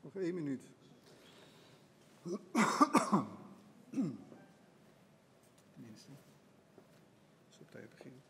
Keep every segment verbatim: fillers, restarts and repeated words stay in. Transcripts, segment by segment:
Nog één minuut. Tenminste. Als we op tijd beginnen.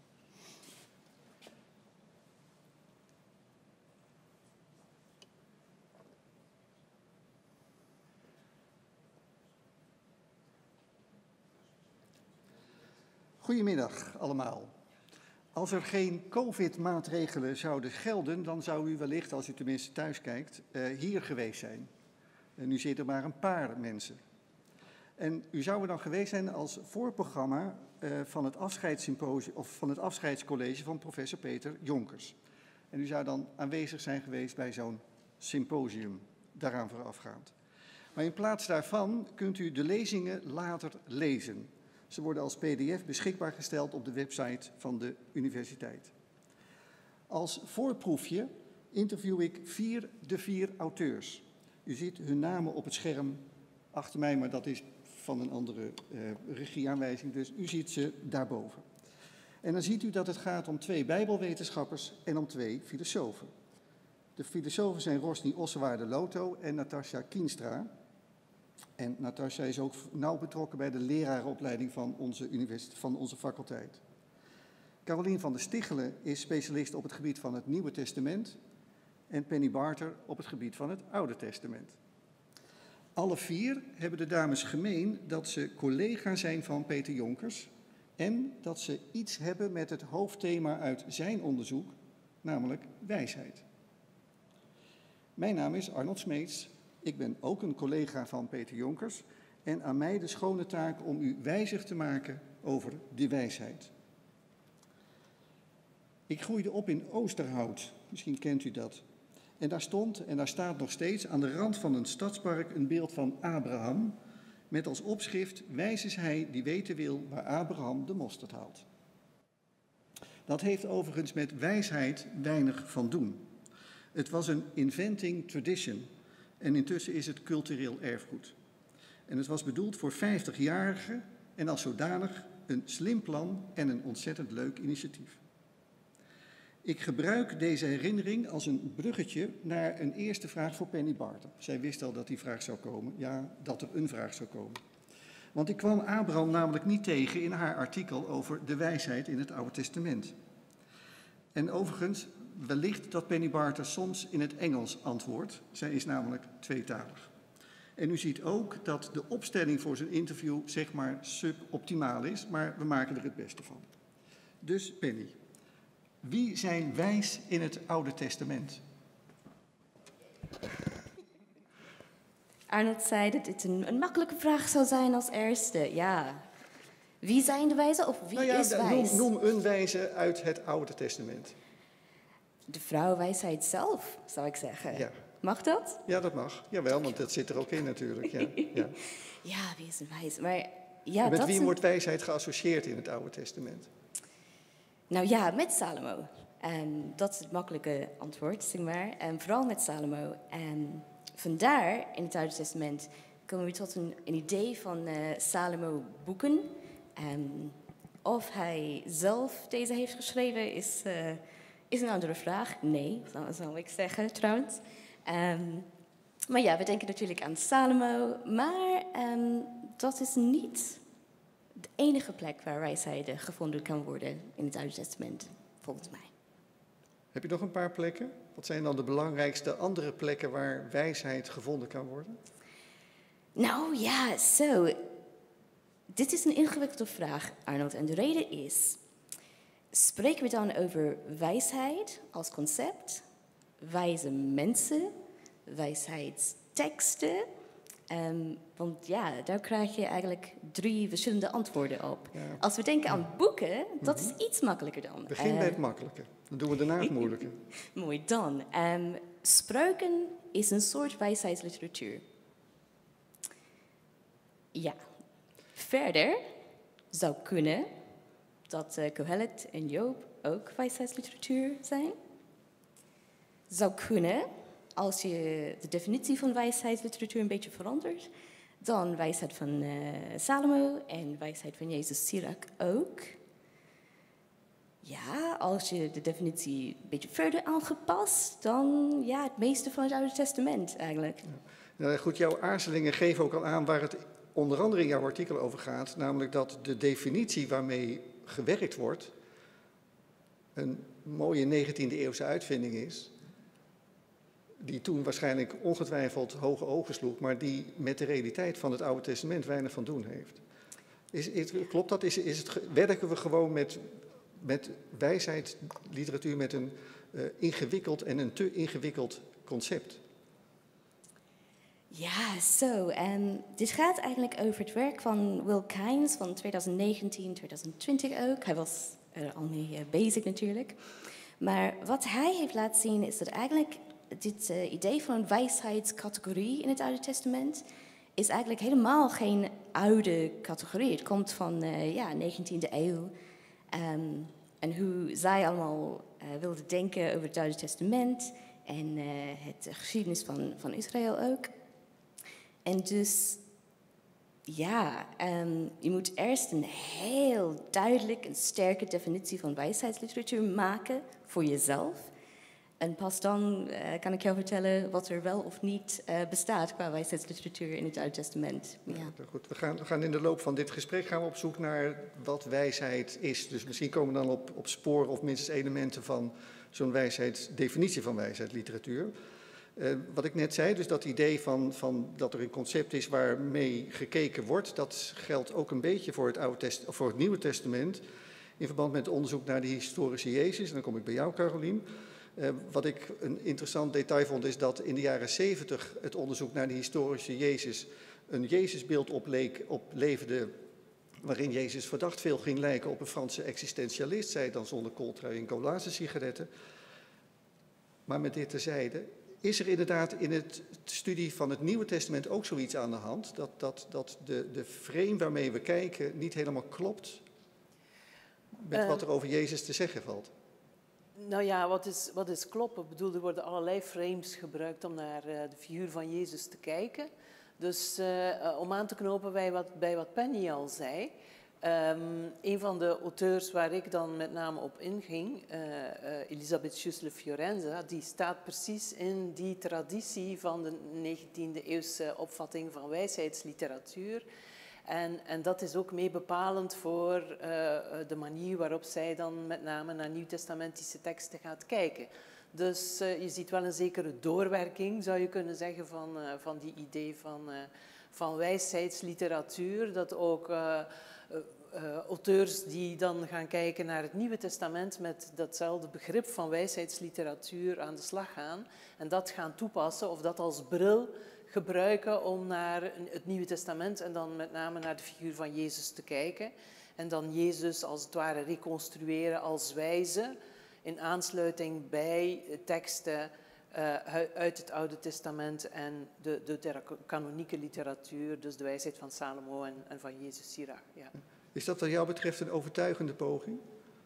Goedemiddag allemaal. Als er geen COVID-maatregelen zouden gelden, dan zou u wellicht, als u tenminste thuis kijkt, uh, hier geweest zijn. En nu zitten er maar een paar mensen. En u zou er dan geweest zijn als voorprogramma uh, van het afscheidssymposium of van het afscheidscollege van professor Peter Jonkers. En u zou dan aanwezig zijn geweest bij zo'n symposium, daaraan voorafgaand. Maar in plaats daarvan kunt u de lezingen later lezen. Ze worden als P D F beschikbaar gesteld op de website van de universiteit. Als voorproefje interview ik vier de vier auteurs. U ziet hun namen op het scherm achter mij, maar dat is van een andere uh, regieaanwijzing, dus u ziet ze daarboven. En dan ziet u dat het gaat om twee bijbelwetenschappers en om twee filosofen. De filosofen zijn Rosny Ossewaarde-Loto en Natasja Kienstra. En Natasja is ook nauw betrokken bij de lerarenopleiding van onze, universiteit, van onze faculteit. Carolien van der Stichelen is specialist op het gebied van het Nieuwe Testament en Penny Barter op het gebied van het Oude Testament. Alle vier hebben de dames gemeen dat ze collega zijn van Peter Jonkers en dat ze iets hebben met het hoofdthema uit zijn onderzoek, namelijk wijsheid. Mijn naam is Arnold Smeets. Ik ben ook een collega van Peter Jonkers en aan mij de schone taak om u wijzig te maken over de wijsheid. Ik groeide op in Oosterhout, misschien kent u dat. En daar stond, en daar staat nog steeds, aan de rand van een stadspark een beeld van Abraham, met als opschrift: wijs is hij die weten wil waar Abraham de mosterd haalt. Dat heeft overigens met wijsheid weinig van doen. Het was een inventing tradition. En intussen is het cultureel erfgoed. En het was bedoeld voor vijftigjarigen en als zodanig een slim plan en een ontzettend leuk initiatief. Ik gebruik deze herinnering als een bruggetje naar een eerste vraag voor Penny Barter. Zij wist al dat die vraag zou komen, ja, dat er een vraag zou komen. Want ik kwam Abraham namelijk niet tegen in haar artikel over de wijsheid in het Oude Testament. En overigens, wellicht dat Penny Barter soms in het Engels antwoordt. Zij is namelijk tweetalig. En u ziet ook dat de opstelling voor zijn interview zeg maar suboptimaal is, maar we maken er het beste van. Dus Penny, wie zijn wijs in het Oude Testament? Arnold zei dat dit een, een makkelijke vraag zou zijn als eerste. Ja, wie zijn de wijzen of wie nou ja, is wijs? Noem, noem een wijze uit het Oude Testament. De vrouwenwijsheid zelf, zou ik zeggen. Ja. Mag dat? Ja, dat mag. Jawel, want dat zit er ook in natuurlijk. Ja, ja. Ja, wie is een wijs? Maar, ja, en met dat wie een... wordt wijsheid geassocieerd in het Oude Testament? Nou ja, met Salomo. En dat is het makkelijke antwoord, zeg maar. En vooral met Salomo. En vandaar, in het Oude Testament, komen we tot een, een idee van uh, Salomo-boeken. En of hij zelf deze heeft geschreven, is... Uh, Is een andere vraag? Nee, zou, zou ik zeggen trouwens. Um, maar ja, we denken natuurlijk aan Salomo. Maar um, dat is niet de enige plek waar wijsheid gevonden kan worden in het Oude Testament, volgens mij. Heb je nog een paar plekken? Wat zijn dan de belangrijkste andere plekken waar wijsheid gevonden kan worden? Nou ja, zo. Dit is een ingewikkelde vraag, Arnold. En de reden is... Spreken we dan over wijsheid als concept, wijze mensen, wijsheidsteksten? Um, want ja, daar krijg je eigenlijk drie verschillende antwoorden op. Ja. Als we denken aan boeken, dat is iets makkelijker dan. Begin bij het makkelijke, dan doen we daarna het moeilijke. Mooi dan. Um, spreuken is een soort wijsheidsliteratuur. Ja. Verder zou kunnen... dat uh, Kohelet en Job ook wijsheidsliteratuur zijn. Zou kunnen, als je de definitie van wijsheidsliteratuur een beetje verandert, dan wijsheid van uh, Salomo en wijsheid van Jezus Sirach ook. ja, als je de definitie een beetje verder aangepast, dan ja, het meeste van het Oude Testament eigenlijk. Ja. Nou, goed, jouw aarzelingen geven ook al aan waar het onder andere in jouw artikel over gaat, namelijk dat de definitie waarmee gewerkt wordt een mooie negentiende eeuwse uitvinding is, die toen waarschijnlijk ongetwijfeld hoge ogen sloeg, maar die met de realiteit van het Oude Testament weinig van doen heeft. Is, is, klopt dat? Is, is het, werken we gewoon met, met wijsheidsliteratuur met een uh, ingewikkeld en een te ingewikkeld concept? Ja, zo. En dit gaat eigenlijk over het werk van Will Kynes van twintig negentien, twintig twintig ook. Hij was er al mee uh, bezig natuurlijk. Maar wat hij heeft laten zien is dat eigenlijk dit uh, idee van een wijsheidscategorie in het Oude Testament is eigenlijk helemaal geen oude categorie. Het komt van uh, ja, negentiende eeuw. Um, en hoe zij allemaal uh, wilden denken over het Oude Testament en uh, het geschiedenis van, van Israël ook. En dus, ja, um, je moet eerst een heel duidelijk en sterke definitie van wijsheidsliteratuur maken voor jezelf. En pas dan uh, kan ik jou vertellen wat er wel of niet uh, bestaat qua wijsheidsliteratuur in het Oude Testament. Ja. Ja, goed. We, gaan, we gaan in de loop van dit gesprek gaan we op zoek naar wat wijsheid is. Dus misschien komen we dan op, op sporen of minstens elementen van zo'n wijsheidsdefinitie van wijsheidsliteratuur. Uh, wat ik net zei, dus dat idee van, van dat er een concept is waarmee gekeken wordt, dat geldt ook een beetje voor het, Oude Test, voor het Nieuwe Testament. In verband met onderzoek naar de historische Jezus. En dan kom ik bij jou, Carolien. Uh, wat ik een interessant detail vond is dat in de jaren zeventig het onderzoek naar de historische Jezus een Jezusbeeld opleek, opleverde waarin Jezus verdacht veel ging lijken op een Franse existentialist, zij dan zonder kooltrui en colaze sigaretten. Maar met dit terzijde, is er inderdaad in het studie van het Nieuwe Testament ook zoiets aan de hand, dat, dat, dat de, de frame waarmee we kijken niet helemaal klopt met uh, wat er over Jezus te zeggen valt? Nou ja, wat is, wat is kloppen? Ik bedoel, er worden allerlei frames gebruikt om naar uh, de figuur van Jezus te kijken. Dus uh, om aan te knopen bij wat, bij wat Penny al zei. Um, een van de auteurs waar ik dan met name op inging, uh, uh, Elisabeth Schüssler Fiorenza, die staat precies in die traditie van de negentiende eeuwse opvatting van wijsheidsliteratuur. En, en dat is ook mee bepalend voor uh, de manier waarop zij dan met name naar nieuwtestamentische teksten gaat kijken. Dus uh, je ziet wel een zekere doorwerking, zou je kunnen zeggen, van, uh, van die idee van, uh, van wijsheidsliteratuur. Dat ook uh, uh, auteurs die dan gaan kijken naar het Nieuwe Testament met datzelfde begrip van wijsheidsliteratuur aan de slag gaan. En dat gaan toepassen of dat als bril gebruiken om naar het Nieuwe Testament en dan met name naar de figuur van Jezus te kijken. En dan Jezus als het ware reconstrueren als wijze in aansluiting bij teksten uh, uit het Oude Testament en de, de, de kanonieke literatuur, dus de wijsheid van Salomo en, en van Jezus Sirach. Ja. Is dat wat jou betreft een overtuigende poging?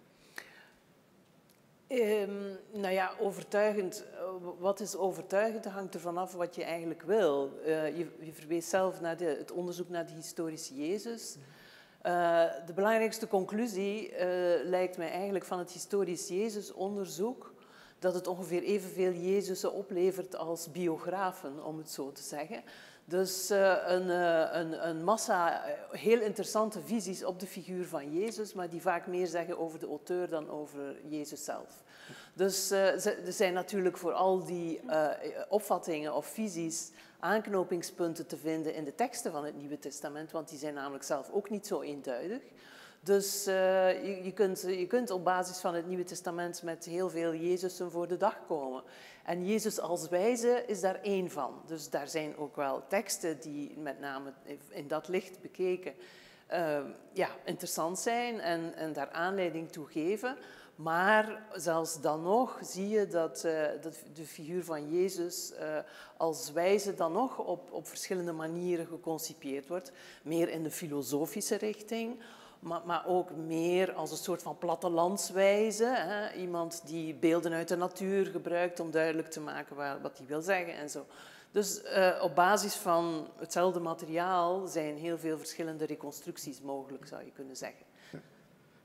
Um, nou ja, overtuigend. Wat is overtuigend? Dat hangt ervan af wat je eigenlijk wil. Uh, je, je verwees zelf naar de, het onderzoek naar de historische Jezus. Uh, de belangrijkste conclusie uh, lijkt mij eigenlijk van het historisch Jezusonderzoek dat het ongeveer evenveel Jezusen oplevert als biografen, om het zo te zeggen. Dus uh, een, uh, een, een massa heel interessante visies op de figuur van Jezus, maar die vaak meer zeggen over de auteur dan over Jezus zelf. Dus uh, er zijn natuurlijk voor al die uh, opvattingen of visies aanknopingspunten te vinden in de teksten van het Nieuwe Testament, want die zijn namelijk zelf ook niet zo eenduidig. Dus uh, je, je, kunt, je kunt op basis van het Nieuwe Testament met heel veel Jezusen voor de dag komen. En Jezus als wijze is daar één van. Dus daar zijn ook wel teksten die met name in dat licht bekeken uh, ja, interessant zijn en, en daar aanleiding toe geven. Maar zelfs dan nog zie je dat, uh, dat de figuur van Jezus uh, als wijze dan nog op, op verschillende manieren geconcipieerd wordt. Meer in de filosofische richting, maar, maar ook meer als een soort van plattelandswijze. Hè? Iemand die beelden uit de natuur gebruikt om duidelijk te maken waar, wat hij wil zeggen en zo. Dus uh, op basis van hetzelfde materiaal zijn heel veel verschillende reconstructies mogelijk, zou je kunnen zeggen.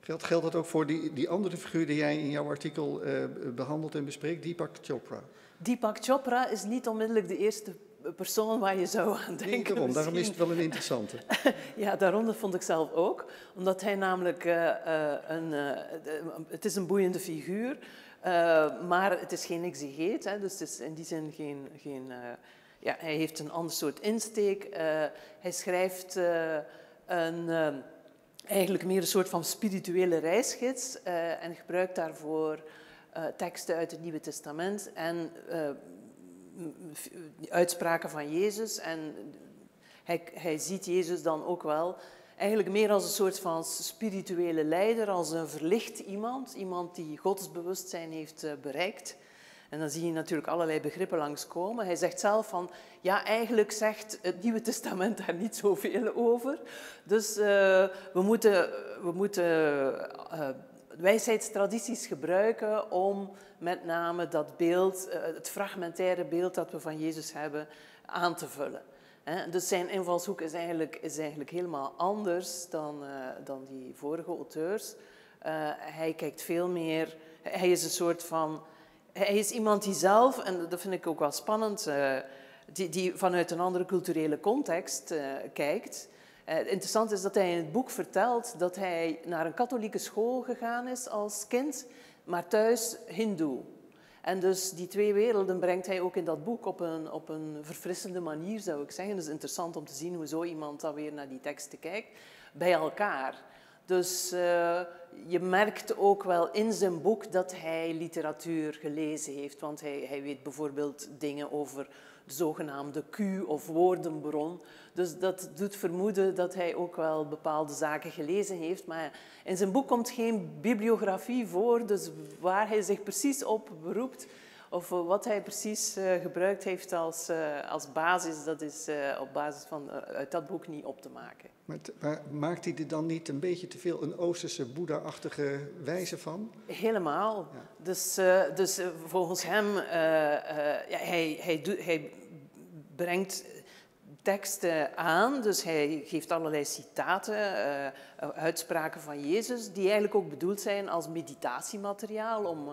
Geldt, geldt dat ook voor die, die andere figuur die jij in jouw artikel uh, behandelt en bespreekt, Deepak Chopra? Deepak Chopra is niet onmiddellijk de eerste persoon waar je zou aan denken. Nee, daarom, daarom is het wel een interessante. Ja, daarom dat vond ik zelf ook. Omdat hij namelijk uh, uh, een... Uh, het is een boeiende figuur, uh, maar het is geen exegeet. Hè, dus het is in die zin geen... geen uh, ja, hij heeft een ander soort insteek. Uh, hij schrijft uh, een... Uh, eigenlijk meer een soort van spirituele reisgids uh, en gebruikt daarvoor uh, teksten uit het Nieuwe Testament en uh, uitspraken van Jezus. En hij, hij ziet Jezus dan ook wel eigenlijk meer als een soort van spirituele leider, als een verlicht iemand, iemand die godsbewustzijn heeft uh, bereikt. En dan zie je natuurlijk allerlei begrippen langskomen. Hij zegt zelf van, ja, eigenlijk zegt het Nieuwe Testament daar niet zoveel over. Dus uh, we moeten, we moeten uh, wijsheidstradities gebruiken om met name dat beeld, uh, het fragmentaire beeld dat we van Jezus hebben, aan te vullen. He, dus zijn invalshoek is eigenlijk, is eigenlijk helemaal anders dan, uh, dan die vorige auteurs. Uh, hij kijkt veel meer, hij is een soort van... Hij is iemand die zelf, en dat vind ik ook wel spannend, uh, die, die vanuit een andere culturele context uh, kijkt. Uh, interessant is dat hij in het boek vertelt dat hij naar een katholieke school gegaan is als kind, maar thuis hindoe. En dus die twee werelden brengt hij ook in dat boek op een, op een verfrissende manier, zou ik zeggen. Het is interessant om te zien hoe zo iemand dan weer naar die teksten kijkt, bij elkaar. Dus uh, je merkt ook wel in zijn boek dat hij literatuur gelezen heeft. Want hij, hij weet bijvoorbeeld dingen over de zogenaamde Q of woordenbron. Dus dat doet vermoeden dat hij ook wel bepaalde zaken gelezen heeft. Maar in zijn boek komt geen bibliografie voor, dus waar hij zich precies op beroept of wat hij precies uh, gebruikt heeft als, uh, als basis, dat is uh, op basis van uh, uit dat boek niet op te maken. Maar, t- maar maakt hij er dan niet een beetje te veel een Oosterse Boeddha-achtige wijze van? Helemaal. Ja. Dus, uh, dus uh, volgens hem, uh, uh, ja, hij, hij, do- hij brengt teksten aan, dus hij geeft allerlei citaten, uh, uitspraken van Jezus, die eigenlijk ook bedoeld zijn als meditatiemateriaal om... Uh,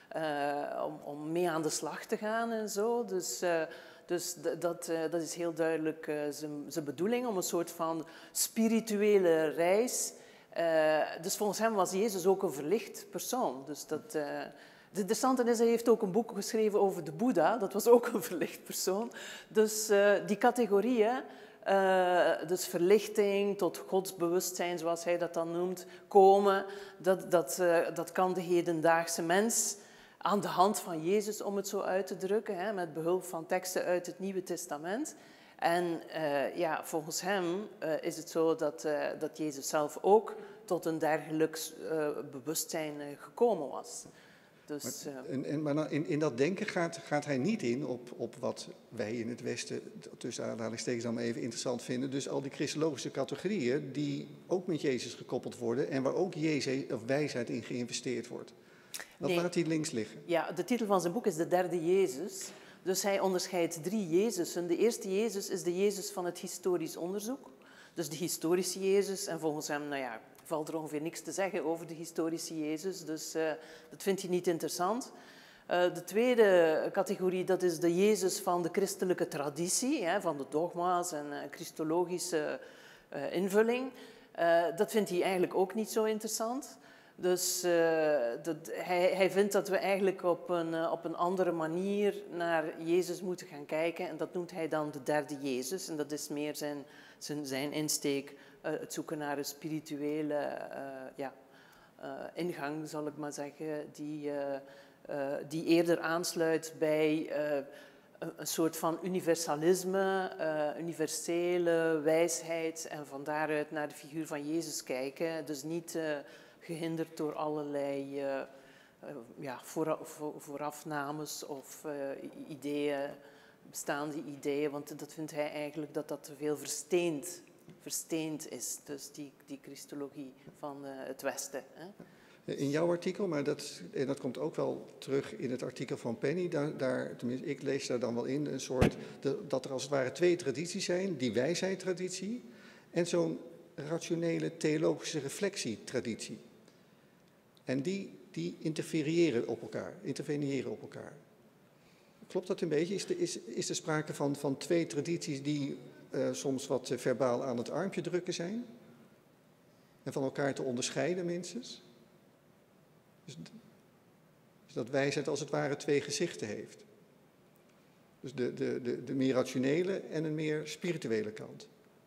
Uh, om, om mee aan de slag te gaan en zo. Dus, uh, dus d- dat, uh, dat is heel duidelijk uh, zijn bedoeling, om een soort van spirituele reis. Uh, dus volgens hem was Jezus ook een verlicht persoon. Dus dat, uh, het interessante is, hij heeft ook een boek geschreven over de Boeddha. Dat was ook een verlicht persoon. Dus uh, die categorieën, uh, dus verlichting tot godsbewustzijn, zoals hij dat dan noemt, komen, dat, dat, uh, dat kan de hedendaagse mens aan de hand van Jezus, om het zo uit te drukken, hè, met behulp van teksten uit het Nieuwe Testament. En uh, ja, volgens hem uh, is het zo dat, uh, dat Jezus zelf ook tot een dergelijk uh, bewustzijn uh, gekomen was. Dus, uh, maar en, en, maar in, in dat denken gaat, gaat hij niet in op, op wat wij in het Westen, tussen aanhalingstekens dan maar even interessant vinden. Dus al die christologische categorieën die ook met Jezus gekoppeld worden en waar ook Jezus, of wijsheid in geïnvesteerd wordt. Dat nee. laat hij links liggen. Ja, de titel van zijn boek is De Derde Jezus. Dus hij onderscheidt drie Jezusen. De eerste Jezus is de Jezus van het historisch onderzoek. Dus de historische Jezus. En volgens hem, nou ja, valt er ongeveer niks te zeggen over de historische Jezus. Dus uh, dat vindt hij niet interessant. Uh, de tweede categorie, dat is de Jezus van de christelijke traditie, hè, van de dogma's en uh, christologische uh, invulling. Uh, dat vindt hij eigenlijk ook niet zo interessant. Dus uh, dat, hij, hij vindt dat we eigenlijk op een, uh, op een andere manier naar Jezus moeten gaan kijken. En dat noemt hij dan de derde Jezus. En dat is meer zijn, zijn, zijn insteek, uh, het zoeken naar een spirituele uh, ja, uh, ingang, zal ik maar zeggen, die, uh, uh, die eerder aansluit bij uh, een, een soort van universalisme, uh, universele wijsheid. En van daaruit naar de figuur van Jezus kijken. Dus niet... Uh, gehinderd door allerlei uh, uh, ja, vooraf, voorafnames of uh, ideeën, bestaande ideeën, want dat vindt hij eigenlijk dat dat te veel versteend, versteend is, dus die, die christologie van uh, het Westen. Hè. In jouw artikel, maar dat, en dat komt ook wel terug in het artikel van Penny, daar, daar, tenminste ik lees daar dan wel in, een soort, de, dat er als het ware twee tradities zijn, die wijsheidstraditie en zo'n rationele theologische reflectietraditie. En die, die interfereren op elkaar, interveneren op elkaar. Klopt dat een beetje? Is er is, is er sprake van, van twee tradities die uh, soms wat uh, verbaal aan het armpje drukken zijn? En van elkaar te onderscheiden minstens? Dus, dus dat wijsheid als het ware twee gezichten heeft. Dus de, de, de, de meer rationele en een meer spirituele kant.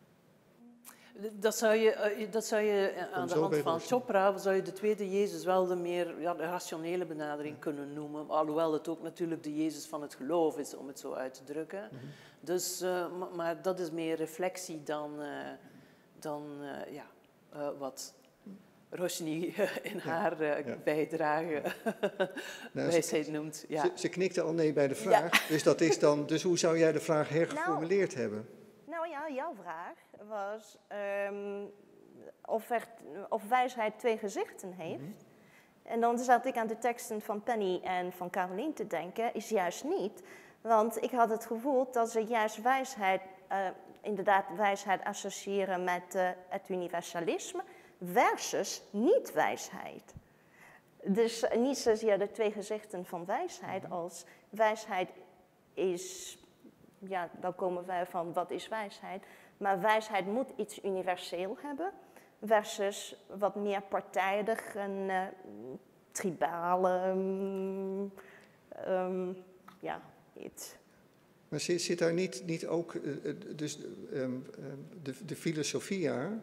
Dat zou je, dat zou je aan de hand van Chopra, zou je de tweede Jezus wel de meer ja, de rationele benadering kunnen noemen. Alhoewel het ook natuurlijk de Jezus van het geloof is, om het zo uit te drukken. Mm-hmm. Dus, uh, maar, maar dat is meer reflectie dan, uh, dan uh, ja, uh, wat Roshni in haar uh, ja. bijdrage nou, wijsheid noemt. Ja. Ze, ze knikte al nee bij de vraag. Ja. Dus, dat is dan, dus hoe zou jij de vraag hergeformuleerd nou, hebben? Nou ja, jouw vraag was um, of, er, of wijsheid twee gezichten heeft. Mm-hmm. En dan zat ik aan de teksten van Penny en van Caroline te denken, is juist niet. Want ik had het gevoel dat ze juist wijsheid, uh, inderdaad wijsheid associëren met uh, het universalisme versus niet-wijsheid. Dus uh, niet zozeer de twee gezichten van wijsheid mm-hmm. als wijsheid is, ja, dan komen wij van wat is wijsheid. Maar wijsheid moet iets universeel hebben, versus wat meer partijdig en uh, tribale, um, um, ja, iets. Maar zit, zit daar niet, niet ook, uh, dus um, de, de filosofia,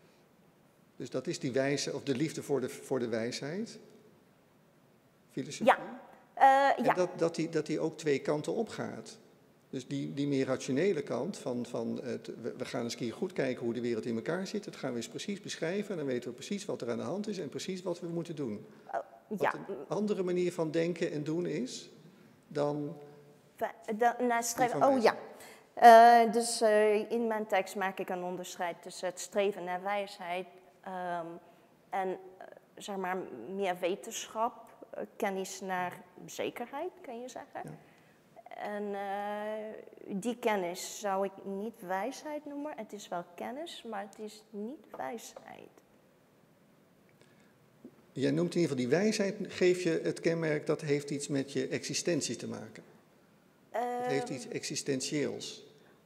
dus dat is die wijze, of de liefde voor de, voor de wijsheid? Filosofie? Ja. Uh, en ja. dat, dat, die, dat die ook twee kanten opgaat. Dus die, die meer rationele kant van, van uh, we gaan eens een keer goed kijken hoe de wereld in elkaar zit. Dat gaan we eens precies beschrijven en dan weten we precies wat er aan de hand is en precies wat we moeten doen. Uh, ja. Wat een andere manier van denken en doen is dan... De, naar streven, oh ja. Uh, dus uh, in mijn tekst maak ik een onderscheid tussen het streven naar wijsheid um, en uh, zeg maar meer wetenschap, uh, kennis naar zekerheid, kan je zeggen. Ja. En uh, die kennis zou ik niet wijsheid noemen. Het is wel kennis, maar het is niet wijsheid. Jij noemt in ieder geval die wijsheid, geef je het kenmerk dat heeft iets met je existentie te maken. Uh, het heeft iets existentieels.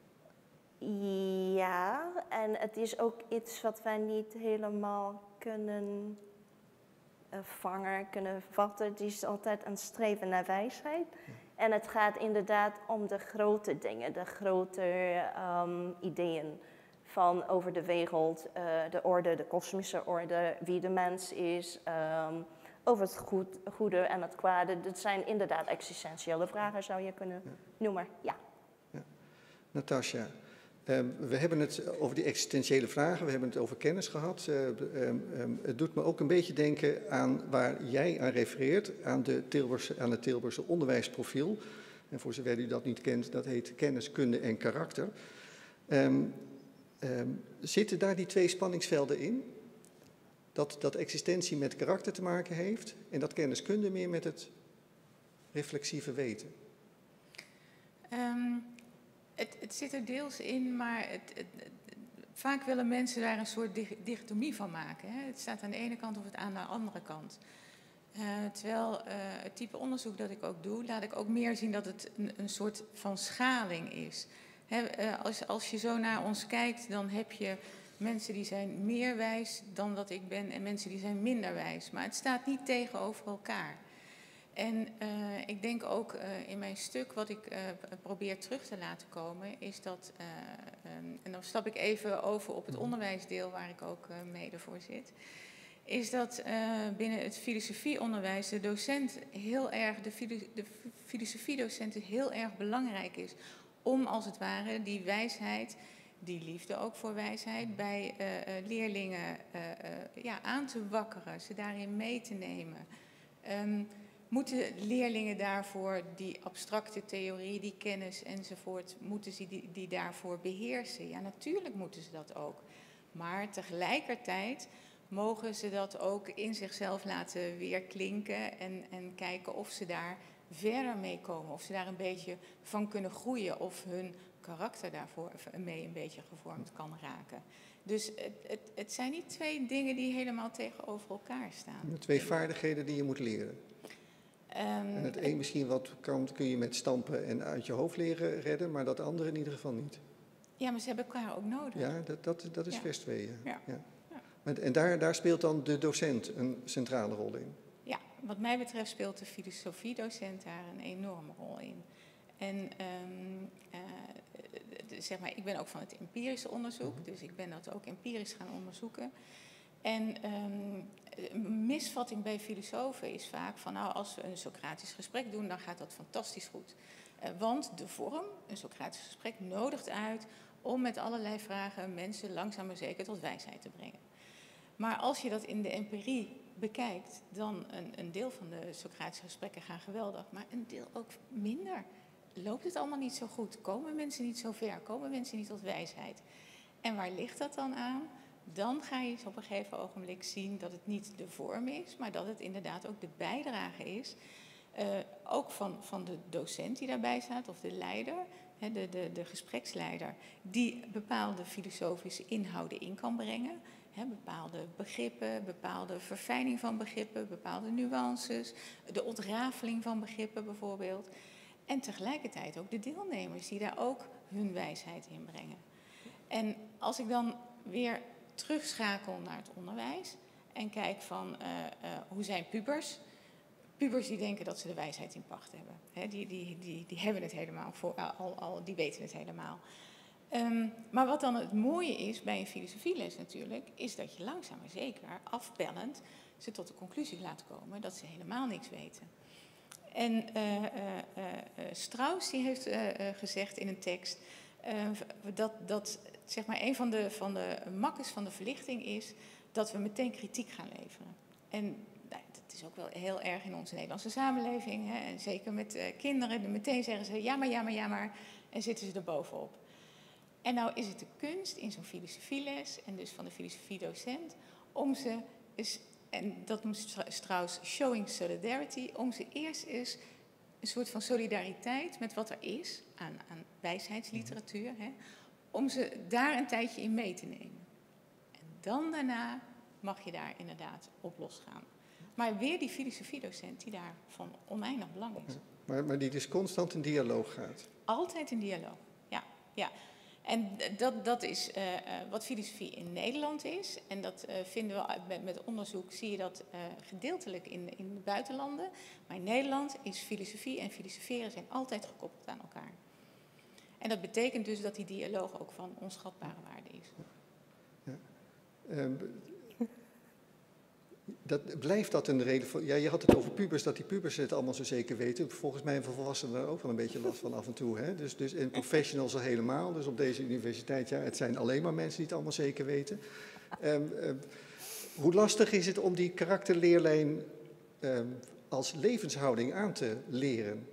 Ja, en het is ook iets wat wij niet helemaal kunnen uh, vangen, kunnen vatten. Het is altijd een streven naar wijsheid. Ja. En het gaat inderdaad om de grote dingen, de grote um, ideeën van over de wereld, uh, de orde, de kosmische orde, wie de mens is, um, over het goed, goede en het kwade. Dat zijn inderdaad existentiële vragen, zou je kunnen ja. noemen. Ja. ja. Natasja, uh, we hebben het over die existentiële vragen, we hebben het over kennis gehad. Uh, um, um, het doet me ook een beetje denken aan waar jij aan refereert, aan, de Tilburgse, aan het Tilburgse onderwijsprofiel. En voor zover u dat niet kent, dat heet kennis, kunde en karakter. Um, um, zitten daar die twee spanningsvelden in? Dat, dat existentie met karakter te maken heeft en dat kenniskunde meer met het reflexieve weten? Um, het, het zit er deels in, maar het, het, het, vaak willen mensen daar een soort dichotomie van maken. Hè? Het staat aan de ene kant of het aan de andere kant. Uh, terwijl uh, het type onderzoek dat ik ook doe, laat ik ook meer zien dat het een, een soort van schaling is. Hè, uh, als, als je zo naar ons kijkt, dan heb je mensen die zijn meer wijs dan dat ik ben en mensen die zijn minder wijs. Maar het staat niet tegenover elkaar. En uh, ik denk ook uh, in mijn stuk, wat ik uh, probeer terug te laten komen, is dat, uh, um, en dan stap ik even over op het onderwijsdeel waar ik ook uh, mede voor zit, is dat uh, binnen het filosofieonderwijs de docent heel erg, de, filo de filosofiedocent heel erg belangrijk is om als het ware die wijsheid, die liefde ook voor wijsheid, bij uh, uh, leerlingen uh, uh, ja, aan te wakkeren, ze daarin mee te nemen. Um, moeten leerlingen daarvoor die abstracte theorie, die kennis enzovoort, moeten ze die, die daarvoor beheersen? Ja, natuurlijk moeten ze dat ook. Maar tegelijkertijd mogen ze dat ook in zichzelf laten weerklinken en, en kijken of ze daar verder mee komen, of ze daar een beetje van kunnen groeien, of hun karakter daarvoor mee een beetje gevormd kan raken. Dus het, het, het zijn niet twee dingen die helemaal tegenover elkaar staan. Twee vaardigheden die je moet leren. Um, en het een misschien wat kan, kun je met stampen en uit je hoofd leren redden, maar dat andere in ieder geval niet. Ja, maar ze hebben elkaar ook nodig. Ja, dat, dat, dat is ja. vers twee. Ja. Ja. Ja. Ja. En daar, daar speelt dan de docent een centrale rol in. Ja, wat mij betreft speelt de filosofiedocent daar een enorme rol in. En um, uh, zeg maar, ik ben ook van het empirische onderzoek, mm-hmm. dus ik ben dat ook empirisch gaan onderzoeken. En um, een misvatting bij filosofen is vaak van, nou, als we een Socratisch gesprek doen, dan gaat dat fantastisch goed. Uh, want de vorm, een Socratisch gesprek, nodigt uit om met allerlei vragen mensen langzaam maar zeker tot wijsheid te brengen. Maar als je dat in de empirie bekijkt, dan een, een deel van de Socratische gesprekken gaan geweldig, maar een deel ook minder. Loopt het allemaal niet zo goed? Komen mensen niet zo ver? Komen mensen niet tot wijsheid? En waar ligt dat dan aan? Dan ga je op een gegeven ogenblik zien dat het niet de vorm is, maar dat het inderdaad ook de bijdrage is. Uh, ook van, van de docent die daarbij staat, of de leider, hè, de, de, de gespreksleider, die bepaalde filosofische inhouden in kan brengen. Hè, bepaalde begrippen, bepaalde verfijning van begrippen, bepaalde nuances, de ontrafeling van begrippen bijvoorbeeld. En tegelijkertijd ook de deelnemers die daar ook hun wijsheid in brengen. En als ik dan weer terugschakel naar het onderwijs en kijk van uh, uh, hoe zijn pubers. Pubers die denken dat ze de wijsheid in pacht hebben. He, die, die, die, die hebben het helemaal, voor, al, al, die weten het helemaal. Um, maar wat dan het mooie is bij een filosofieles natuurlijk, is dat je langzaam maar zeker afbellend ze tot de conclusie laat komen dat ze helemaal niks weten. En uh, uh, uh, Strauss die heeft uh, uh, gezegd in een tekst uh, dat, dat zeg maar, een van de, van de makkers van de verlichting is dat we meteen kritiek gaan leveren. En nou, dat is ook wel heel erg in onze Nederlandse samenleving. Hè, en zeker met uh, kinderen, meteen zeggen ze ja maar, ja maar, ja maar, en zitten ze er bovenop. En nou is het de kunst in zo'n filosofieles en dus van de filosofiedocent om ze eens, en dat noemt Strauss showing solidarity, om ze eerst eens een soort van solidariteit met wat er is aan, aan wijsheidsliteratuur, hè, om ze daar een tijdje in mee te nemen. En dan daarna mag je daar inderdaad op losgaan. Maar weer die filosofiedocent die daar van oneindig belang is. Maar, maar die dus constant in dialoog gaat? Altijd in dialoog, ja. ja. En dat, dat is uh, uh, wat filosofie in Nederland is. En dat uh, vinden we met, met onderzoek, zie je dat uh, gedeeltelijk in, in de buitenlanden. Maar in Nederland is filosofie en filosoferen zijn altijd gekoppeld aan elkaar. En dat betekent dus dat die dialoog ook van onschatbare waarde is. Ja. Um, dat, blijft dat een reden voor... Ja, je had het over pubers, dat die pubers het allemaal zo zeker weten. Volgens mij hebben volwassenen daar ook wel een beetje last van af en toe. Hè? Dus, dus, en professionals al helemaal. Dus op deze universiteit, ja, het zijn alleen maar mensen die het allemaal zeker weten. Um, um, hoe lastig is het om die karakterleerlijn um, als levenshouding aan te leren?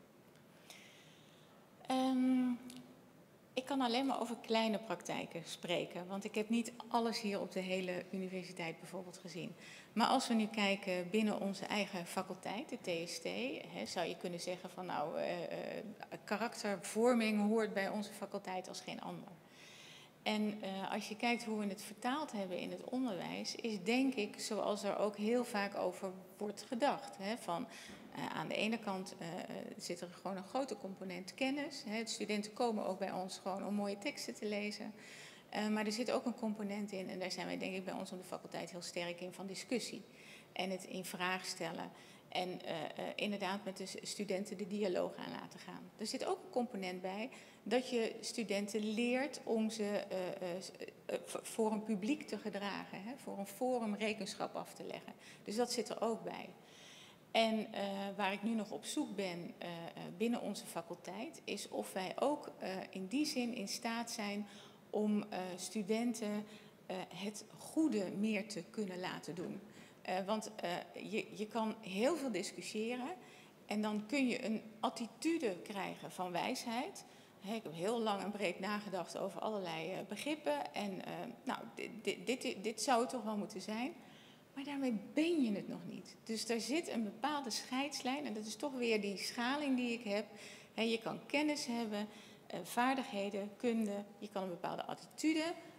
Um, ik kan alleen maar over kleine praktijken spreken, want ik heb niet alles hier op de hele universiteit bijvoorbeeld gezien. Maar als we nu kijken binnen onze eigen faculteit, de T S T, hè, zou je kunnen zeggen van nou, uh, uh, karaktervorming hoort bij onze faculteit als geen ander. En uh, als je kijkt hoe we het vertaald hebben in het onderwijs, is denk ik, zoals er ook heel vaak over wordt gedacht, hè, van uh, aan de ene kant uh, zit er gewoon een grote component kennis. Hè, de studenten komen ook bij ons gewoon om mooie teksten te lezen. Uh, maar er zit ook een component in, en daar zijn wij denk ik bij ons op de faculteit heel sterk in, van discussie. En het in vraag stellen. En uh, uh, inderdaad met de studenten de dialoog aan laten gaan. Er zit ook een component bij dat je studenten leert om ze uh, uh, uh, voor een publiek te gedragen. Hè, voor een forum rekenschap af te leggen. Dus dat zit er ook bij. En uh, waar ik nu nog op zoek ben uh, binnen onze faculteit, is of wij ook uh, in die zin in staat zijn om uh, studenten uh, het goede meer te kunnen laten doen. Uh, want uh, je, je kan heel veel discussiëren en dan kun je een attitude krijgen van wijsheid. He, ik heb heel lang en breed nagedacht over allerlei uh, begrippen en uh, nou, dit, dit, dit, dit zou het toch wel moeten zijn. Maar daarmee ben je het nog niet. Dus er zit een bepaalde scheidslijn en dat is toch weer die schaling die ik heb. He, je kan kennis hebben, uh, vaardigheden, kunde, je kan een bepaalde attitude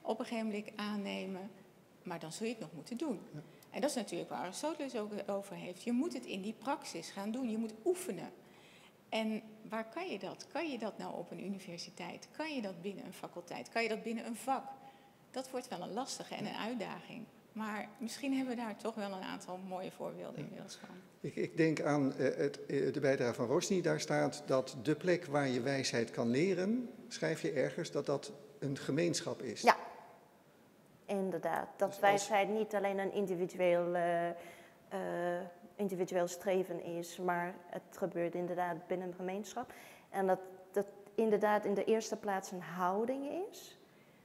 op een gegeven moment aannemen, maar dan zul je het nog moeten doen. Ja. En dat is natuurlijk waar Aristoteles ook over heeft. Je moet het in die praxis gaan doen, je moet oefenen. En waar kan je dat? Kan je dat nou op een universiteit? Kan je dat binnen een faculteit? Kan je dat binnen een vak? Dat wordt wel een lastige en een uitdaging. Maar misschien hebben we daar toch wel een aantal mooie voorbeelden inmiddels van. Ik, ik denk aan uh, het, uh, de bijdrage van Rosny. Daar staat dat de plek waar je wijsheid kan leren, schrijf je ergens, dat dat een gemeenschap is. Ja, inderdaad. Dat dus wijsheid als... niet alleen een individueel, uh, uh, individueel streven is, maar het gebeurt inderdaad binnen een gemeenschap. En dat dat inderdaad in de eerste plaats een houding is.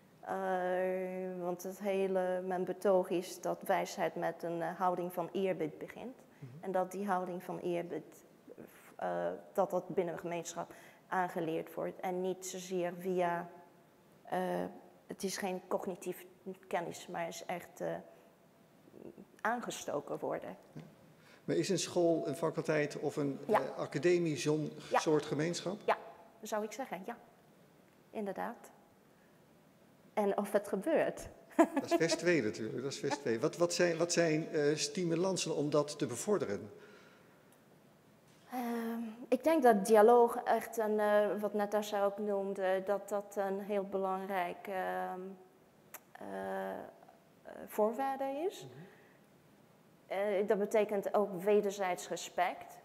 Uh, want het hele, mijn betoog is dat wijsheid met een uh, houding van eerbied begint. Mm-hmm. En dat die houding van eerbied, uh, dat dat binnen een gemeenschap aangeleerd wordt. En niet zozeer via, uh, het is geen cognitief kennis, maar is echt uh, aangestoken worden. Ja. Maar is een school, een faculteit of een ja. uh, academie zo'n ja. soort gemeenschap? Ja, zou ik zeggen, ja. Inderdaad. En of het gebeurt. Dat is vers twee natuurlijk, dat is vers twee. Wat, wat zijn, wat zijn uh, stimulansen om dat te bevorderen? Uh, ik denk dat dialoog echt, een, uh, wat Natasja ook noemde, dat dat een heel belangrijk uh, uh, voorwaarde is. Mm-hmm. uh, dat betekent ook wederzijds respect.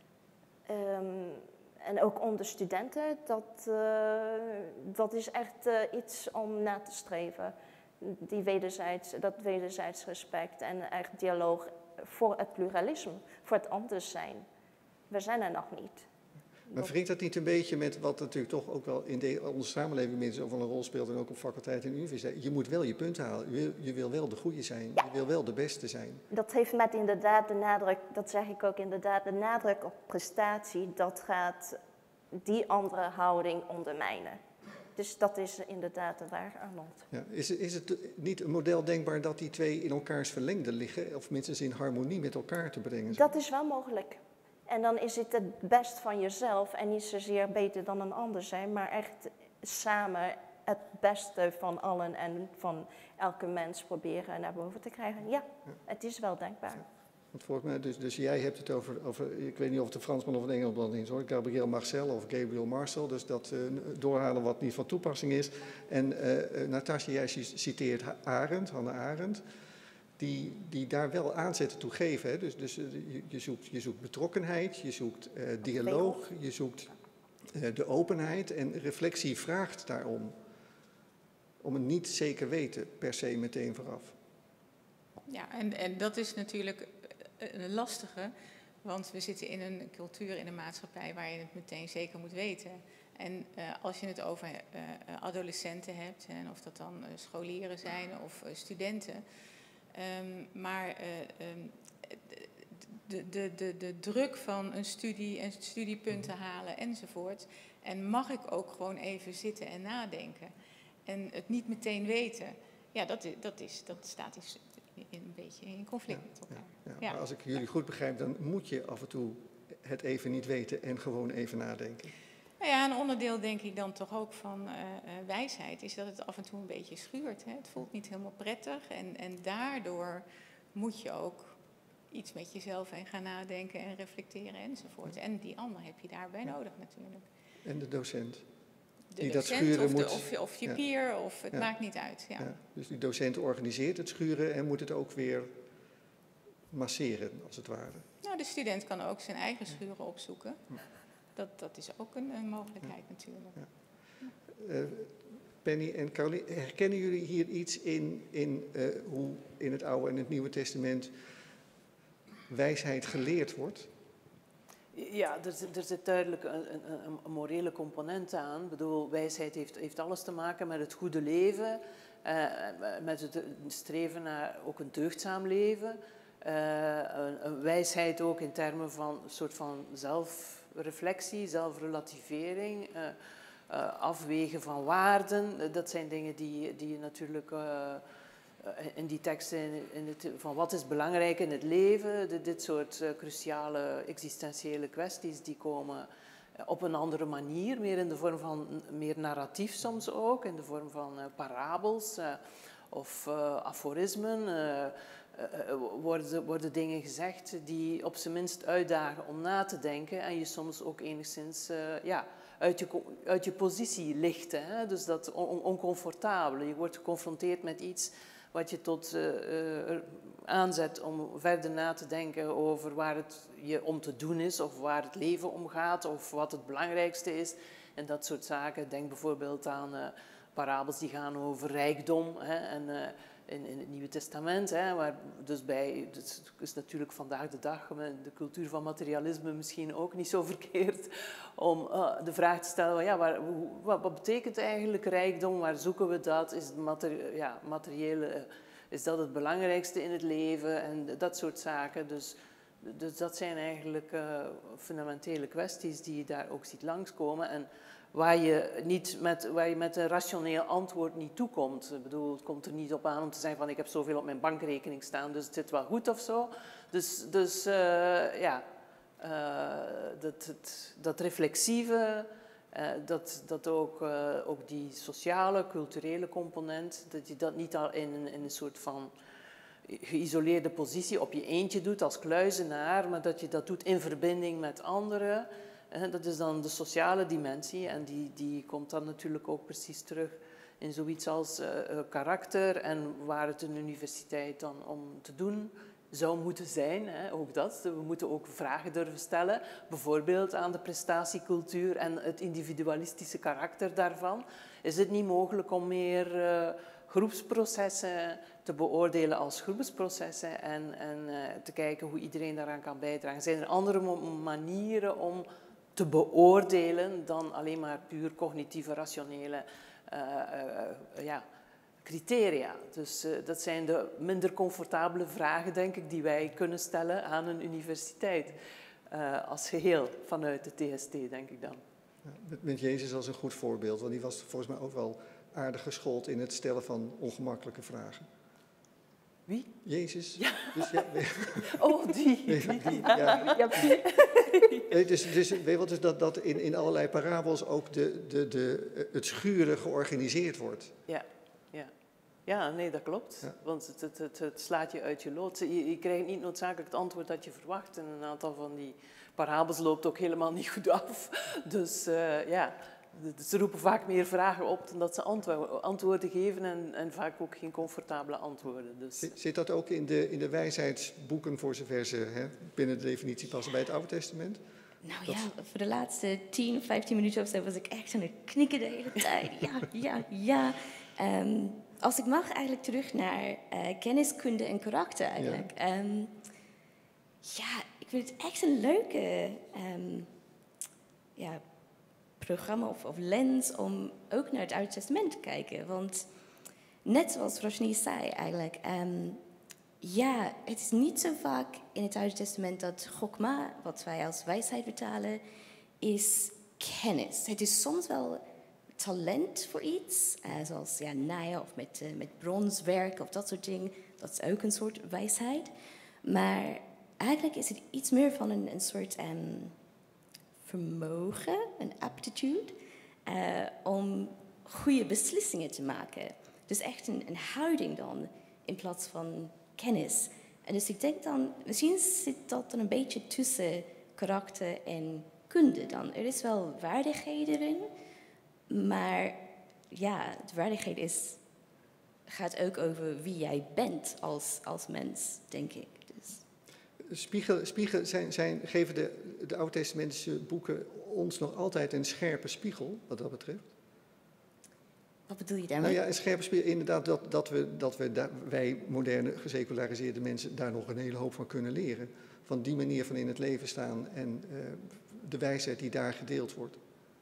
Um, En ook onder studenten, dat, uh, dat is echt uh, iets om na te streven. Die wederzijds, dat wederzijds respect en echt dialoog voor het pluralisme, voor het anders zijn. We zijn er nog niet. Maar wringt dat niet een beetje met wat natuurlijk toch ook wel in de, onze samenleving minstens wel een rol speelt en ook op faculteit en universiteit? Je moet wel je punten halen. Je wil, je wil wel de goede zijn. Ja. Je wil wel de beste zijn. Dat heeft met inderdaad de nadruk, dat zeg ik ook inderdaad, de nadruk op prestatie, dat gaat die andere houding ondermijnen. Dus dat is inderdaad de waar, Arnold. Ja, is, is het niet een model denkbaar dat die twee in elkaars verlengde liggen, of minstens in harmonie met elkaar te brengen? Dat is wel mogelijk. En dan is het het best van jezelf en niet zozeer beter dan een ander zijn, maar echt samen het beste van allen en van elke mens proberen naar boven te krijgen. Ja, ja. Het is wel denkbaar. Ja. Want volgens mij, dus, dus jij hebt het over, over, ik weet niet of het een Fransman of een Engelsman is hoor, Gabriel Marcel of Gabriel Marcel, dus dat uh, doorhalen wat niet van toepassing is. En uh, uh, Natasja, jij citeert Arendt, Hannah Arendt. Die, die daar wel aanzetten toe geven. Hè? Dus, dus je, je, zoekt, je zoekt betrokkenheid, je zoekt uh, dialoog, je zoekt uh, de openheid en reflectie vraagt daarom. Om het niet zeker weten per se meteen vooraf. Ja, en, en dat is natuurlijk een lastige, want we zitten in een cultuur, in een maatschappij waar je het meteen zeker moet weten. En uh, als je het over uh, adolescenten hebt, en of dat dan uh, scholieren zijn of uh, studenten. Um, maar uh, um, de, de, de, de druk van een studie en studiepunten halen enzovoort. En mag ik ook gewoon even zitten en nadenken. En het niet meteen weten. Ja, dat, is, dat, is, dat staat is een beetje in conflict ja, met elkaar. Ja, ja. Ja. Maar als ik jullie goed begrijp, dan moet je af en toe het even niet weten en gewoon even nadenken. Nou ja, een onderdeel denk ik dan toch ook van uh, uh, wijsheid is dat het af en toe een beetje schuurt. Hè? Het voelt niet helemaal prettig en, en daardoor moet je ook iets met jezelf en gaan nadenken en reflecteren enzovoort. En die ander heb je daarbij nodig natuurlijk. En de docent? De die docent dat schuren of, de, moet... of, of je ja. peer, of het ja. maakt niet uit. Ja. Ja. Dus die docent organiseert het schuren en moet het ook weer masseren, als het ware. Nou, de student kan ook zijn eigen schuren opzoeken. Dat, dat is ook een, een mogelijkheid ja. natuurlijk. Ja. Uh, Penny en Caroline, herkennen jullie hier iets in, in uh, hoe in het Oude en het Nieuwe Testament wijsheid geleerd wordt? Ja, er, er zit duidelijk een, een, een morele component aan. Ik bedoel, wijsheid heeft, heeft alles te maken met het goede leven, uh, met het streven naar ook een deugdzaam leven. Uh, een, een wijsheid ook in termen van een soort van zelfreflectie, zelfrelativering, uh, uh, afwegen van waarden. Dat zijn dingen die, die je natuurlijk uh, in die teksten in, in het, van wat is belangrijk in het leven, de, dit soort uh, cruciale existentiële kwesties die komen op een andere manier, meer in de vorm van meer narratief soms ook, in de vorm van uh, parabels uh, of uh, aforismen. Uh, uh, worden, worden dingen gezegd die op zijn minst uitdagen om na te denken en je soms ook enigszins uh, ja, uit, je, uit je positie lichten. Hè? Dus dat on, oncomfortabele. Je wordt geconfronteerd met iets wat je tot uh, uh, aanzet om verder na te denken over waar het je om te doen is, of waar het leven om gaat, of wat het belangrijkste is. En dat soort zaken. Denk bijvoorbeeld aan uh, parabels die gaan over rijkdom. Hè, en uh, in, in het Nieuwe Testament, hè, waar dus bij, dus is natuurlijk vandaag de dag, de cultuur van materialisme misschien ook niet zo verkeerd, om uh, de vraag te stellen, ja, waar, hoe, wat, wat betekent eigenlijk rijkdom? Waar zoeken we dat? Is het materi- ja, materiële... Uh, Is dat het belangrijkste in het leven en dat soort zaken. Dus, dus dat zijn eigenlijk uh, fundamentele kwesties die je daar ook ziet langskomen. En waar je, niet met, waar je met een rationeel antwoord niet toekomt. Ik bedoel, het komt er niet op aan om te zeggen van ik heb zoveel op mijn bankrekening staan, dus het zit wel goed of zo. Dus, dus uh, ja, uh, dat, dat, dat reflexieve... Uh, dat, dat ook, uh, ook die sociale, culturele component, dat je dat niet al in, in een soort van geïsoleerde positie op je eentje doet als kluizenaar, maar dat je dat doet in verbinding met anderen. Uh, dat is dan de sociale dimensie en die, die komt dan natuurlijk ook precies terug in zoiets als uh, karakter en waar het een universiteit dan om te doen zou moeten zijn, hè, ook dat. We moeten ook vragen durven stellen, bijvoorbeeld aan de prestatiecultuur en het individualistische karakter daarvan. Is het niet mogelijk om meer uh, groepsprocessen te beoordelen als groepsprocessen en, en uh, te kijken hoe iedereen daaraan kan bijdragen? Zijn er andere manieren om te beoordelen dan alleen maar puur cognitieve, rationele uh, uh, ja, criteria. Dus uh, dat zijn de minder comfortabele vragen, denk ik, die wij kunnen stellen aan een universiteit. Uh, als geheel vanuit de T S T, denk ik dan. Ja, met, met Jezus als een goed voorbeeld, want die was volgens mij ook wel aardig geschoold in het stellen van ongemakkelijke vragen. Wie? Jezus. Ja. Dus, ja, oh, die. die, die ja. ja. Ja, die. Nee, dus, dus weet je wat, dus dat, dat in, in allerlei parabels ook de, de, de, het schuren georganiseerd wordt. Ja. Ja, nee, dat klopt. Ja. Want het, het, het, het slaat je uit je lood. Je, je krijgt niet noodzakelijk het antwoord dat je verwacht. En een aantal van die parabels loopt ook helemaal niet goed af. Dus uh, ja, ze roepen vaak meer vragen op dan dat ze antwo- antwoorden geven. En, en vaak ook geen comfortabele antwoorden. Dus. Zit, zit dat ook in de, in de wijsheidsboeken, voor zover ze hè, binnen de definitie passen bij het Oude Testament? Nou dat... ja, voor de laatste tien, vijftien minuten of zo was ik echt aan het knikken de hele tijd. Ja, ja, ja. Um, Als ik mag eigenlijk terug naar uh, kenniskunde en karakter eigenlijk. Ja. Um, ja, ik vind het echt een leuke um, ja, programma of, of lens om ook naar het Oude Testament te kijken. Want net zoals Roshni zei eigenlijk, um, ja, het is niet zo vaak in het Oude Testament dat chokma, wat wij als wijsheid vertalen, is kennis. Het is soms wel talent voor iets, uh, zoals ja, naaien of met, uh, met bronswerk of dat soort dingen. Dat is ook een soort wijsheid. Maar eigenlijk is het iets meer van een, een soort um, vermogen, een aptitude, uh, om goede beslissingen te maken. Dus echt een, een houding dan, in plaats van kennis. En dus ik denk dan, misschien zit dat dan een beetje tussen karakter en kunde dan. Er is wel waardigheid erin. Maar ja, de waardigheid is, gaat ook over wie jij bent als, als mens, denk ik. Dus. Spiegel, spiegel zijn, zijn, geven de, de Oud-testamentische boeken ons nog altijd een scherpe spiegel, wat dat betreft? Wat bedoel je daarmee? Nou ja, een scherpe spiegel, inderdaad, dat, dat, we, dat we da, wij moderne, geseculariseerde mensen daar nog een hele hoop van kunnen leren. Van die manier van in het leven staan en uh, de wijsheid die daar gedeeld wordt.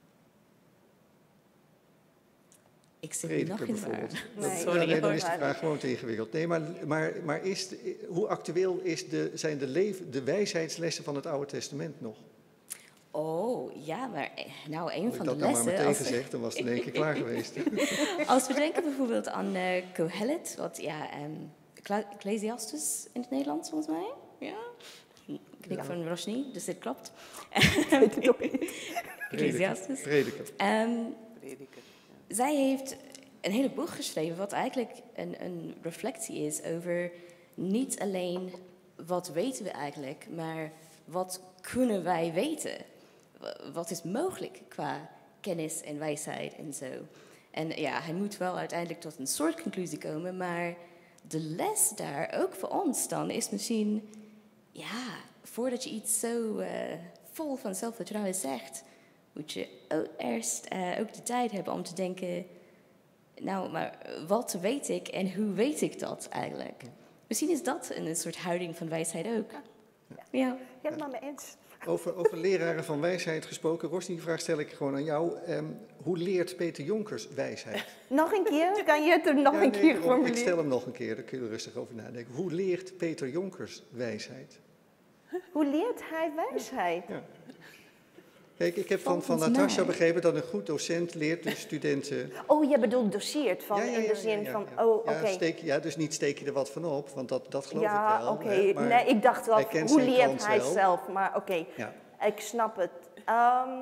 Ik zit nog in waar. Nee, Sorry, ja, nee, dan is de vraag gewoon te ingewikkeld. Nee, maar, maar, maar is de, hoe actueel is de, zijn de, leven, de wijsheidslessen van het Oude Testament nog? Oh, ja, maar nou, een Had van de lessen... Als ik dat nou maar meteen als... gezegd, dan was het in één keer klaar geweest. Als we denken bijvoorbeeld aan uh, Kohelet, wat ja, um, Ecclesiastes in het Nederlands volgens mij. Ja. Knik ja. van Roshni, dus dit klopt. Ecclesiastes. Prediker. Um, Prediker. zij heeft een hele boek geschreven wat eigenlijk een, een reflectie is over niet alleen wat weten we eigenlijk, maar wat kunnen wij weten? W- Wat is mogelijk qua kennis en wijsheid en zo. En ja, hij moet wel uiteindelijk tot een soort conclusie komen, maar de les daar, ook voor ons dan, is misschien, ja, voordat je iets zo uh, vol van zelfvertrouwen zegt, moet je ook eerst uh, ook de tijd hebben om te denken, nou, maar wat weet ik en hoe weet ik dat eigenlijk? Misschien is dat een, een soort houding van wijsheid ook. Ja. Helemaal mee eens. Over, over leraren van wijsheid gesproken. Ros, die vraag stel ik gewoon aan jou. Um, hoe leert Peter Jonkers wijsheid? Nog een keer? Kan je het er nog Ja, een nee, keer ik- formuleren? Ik stel hem nog een keer, daar kun je er rustig over nadenken. Hoe leert Peter Jonkers wijsheid? Hoe leert hij wijsheid? Ja. Kijk, ik heb van, van Volgens Natasja mij. begrepen dat een goed docent leert de studenten... Oh, je bedoelt doseert van Ja, ja, in ja, de zin ja, ja, van, ja. oh, oké. Ja, steek- ja, dus niet steek je er wat van op, want dat, dat geloof Ja, ik wel. oké. hè, maar Nee, ik dacht wel, hij kent hoe zijn leert klant hij wel. zelf? Maar oké, Ja. ik snap het. Ehm,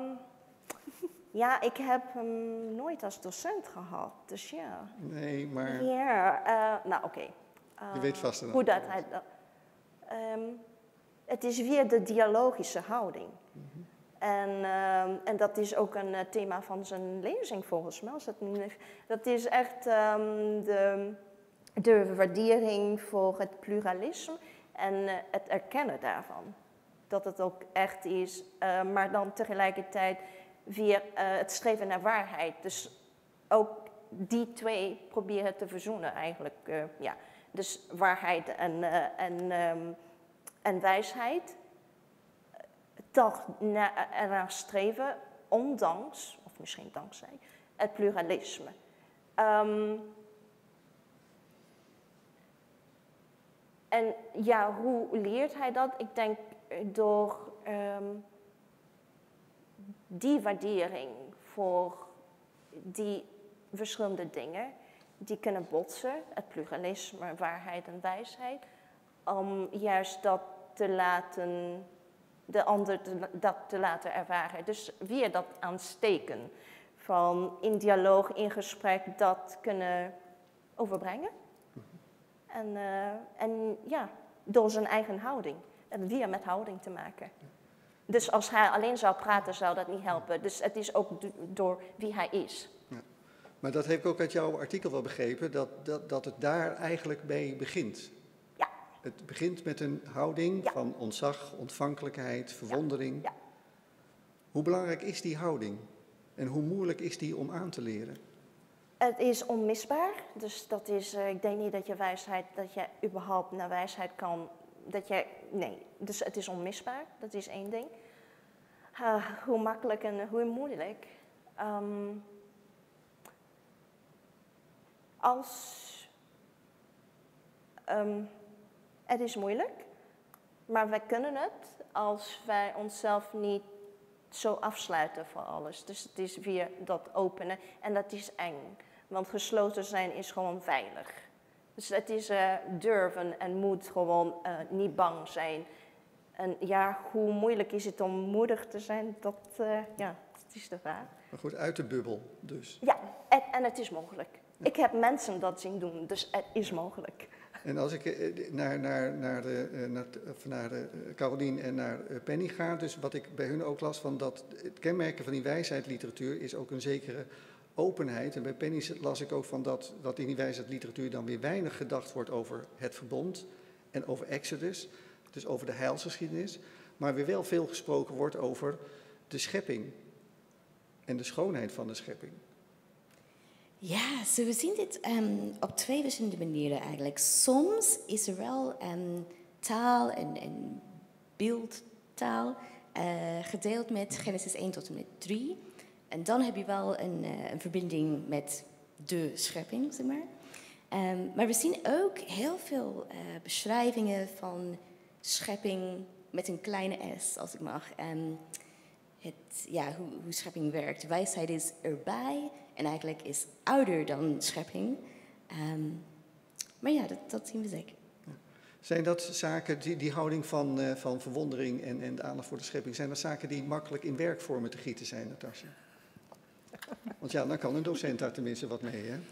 ja, ik heb hem nooit als docent gehad, dus ja. Nee, maar Ja, eh, nou oké. Eh, je weet vast een Hoe dat antwoord. hij dat... Ehm, het is weer de dialogische houding. Mhm. En, ehm, en dat is ook een eh, thema van zijn lezing volgens mij. Als dat, niet is. Dat is echt ehm, de, de waardering voor het pluralisme en eh, het erkennen daarvan. Dat het ook echt is, eh, maar dan tegelijkertijd weer eh, het streven naar waarheid. Dus ook die twee proberen te verzoenen eigenlijk. eh, ja. Dus waarheid en, eh, en, ehm, en wijsheid. Toch na, ernaar streven, ondanks, of misschien dankzij, het pluralisme. Um, en ja, hoe leert hij dat? Ik denk door um, die waardering voor die verschillende dingen die kunnen botsen, het pluralisme, waarheid en wijsheid, om juist dat te laten, de ander te, dat te laten ervaren. Dus weer dat aansteken van in dialoog, in gesprek, dat kunnen overbrengen. En, uh, en ja, door zijn eigen houding. En weer met houding te maken. Dus als hij alleen zou praten, zou dat niet helpen. Dus het is ook door wie hij is. Ja. Maar dat heb ik ook uit jouw artikel wel begrepen, dat, dat, dat het daar eigenlijk mee begint. Ja. Het begint met een houding Ja. van ontzag, ontvankelijkheid, verwondering. Ja. Hoe belangrijk is die houding? En hoe moeilijk is die om aan te leren? Het is onmisbaar. Dus dat is, uh, ik denk niet dat je wijsheid, dat je überhaupt naar wijsheid kan. Dat je, nee, dus het is onmisbaar. Dat is één ding. Uh, hoe makkelijk en hoe moeilijk. Um, als, um, het is moeilijk, maar wij kunnen het als wij onszelf niet zo afsluiten voor alles. Dus het is weer dat openen en dat is eng. Want gesloten zijn is gewoon veilig. Dus het is uh, durven en moet gewoon uh, niet bang zijn. En ja, hoe moeilijk is het om moedig te zijn? Dat, uh, ja, dat is de vraag. Maar goed, uit de bubbel dus. Ja, en, en het is mogelijk. Ja. Ik heb mensen dat zien doen, dus het is mogelijk. En als ik uh, naar, naar, naar, de, uh, naar, of naar de, uh, Carolien en naar uh, Penny ga, dus wat ik bij hun ook las van dat het kenmerken van die wijsheidliteratuur is ook een zekere openheid. En bij Penny las ik ook van dat, dat in die wijsheidliteratuur dan weer weinig gedacht wordt over het verbond en over Exodus, dus over de heilsgeschiedenis, maar weer wel veel gesproken wordt over de schepping en de schoonheid van de schepping. Ja, so we zien dit um, op twee verschillende manieren eigenlijk. Soms is er wel um, taal en, en beeldtaal uh, gedeeld met Genesis één tot en met drie. En dan heb je wel een, uh, een verbinding met de schepping, zeg maar. Um, maar we zien ook heel veel uh, beschrijvingen van schepping met een kleine s, als ik mag. Um, het, ja, hoe, hoe schepping werkt. Wijsheid is erbij en eigenlijk is ouder dan schepping. Um, maar ja, dat, dat zien we zeker. Ja. Zijn dat zaken, die, die houding van, uh, van verwondering en, en de aandacht voor de schepping, zijn dat zaken die makkelijk in werkvormen te gieten zijn, Natasja? Want ja, dan kan een docent daar tenminste wat mee, hè?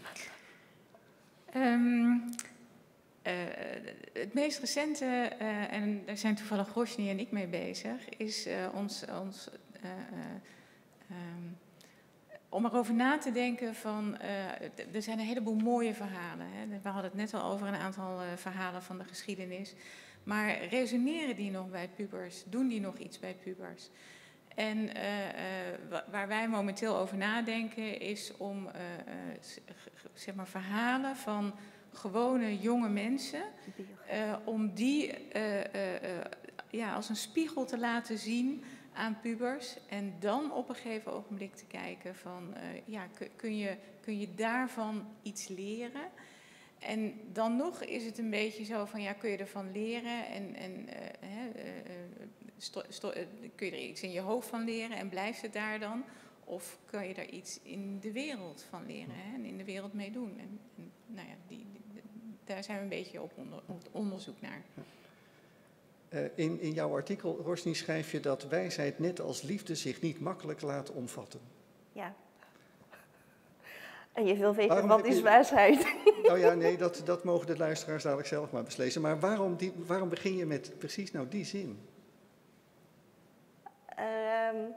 Um, uh, het meest recente, uh, en daar zijn toevallig Roshni en ik mee bezig, is uh, ons, ons uh, uh, um, om erover na te denken van, uh, er zijn een heleboel mooie verhalen. Hè. We hadden het net al over een aantal uh, verhalen van de geschiedenis. Maar resoneren die nog bij pubers? Doen die nog iets bij pubers? En uh, uh, waar wij momenteel over nadenken is om uh, uh, zeg maar verhalen van gewone jonge mensen, uh, om die uh, uh, uh, ja, als een spiegel te laten zien aan pubers en dan op een gegeven ogenblik te kijken van, uh, ja, kun je, kun je daarvan iets leren? En dan nog is het een beetje zo van, ja, kun je ervan leren en, en uh, uh, sto, sto, uh, kun je er iets in je hoofd van leren en blijft het daar dan? Of kun je er iets in de wereld van leren, hè, en in de wereld mee doen? En, en nou ja, die, die, daar zijn we een beetje op, onder, op onderzoek naar. Uh, in, in jouw artikel, Roshni, schrijf je dat wijsheid net als liefde zich niet makkelijk laat omvatten. Ja. En je wil weten, waarom wat is je... wijsheid? Nou ja, nee, dat, dat mogen de luisteraars dadelijk zelf maar beslissen. Maar waarom, die, waarom begin je met precies nou die zin? Um,